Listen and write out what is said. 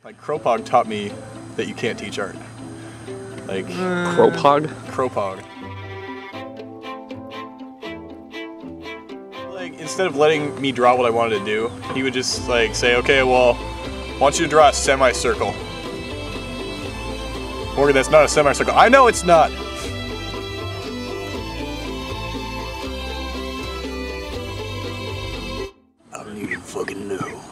Like Kropog taught me that you can't teach art. Like Kropog? Kropog. Like instead of letting me draw what I wanted to do, he would just like say, "Okay, well, I want you to draw a semicircle." Morgan, that's not a semicircle. I know it's not. I don't even fucking know.